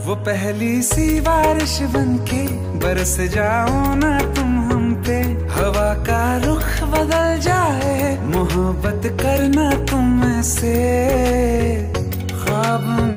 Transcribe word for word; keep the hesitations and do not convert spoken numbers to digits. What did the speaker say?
वो पहली सी बारिश बनके बरस जाओ ना तुम हम पे, हवा का रुख बदल जाए, मोहब्बत करना तुम से।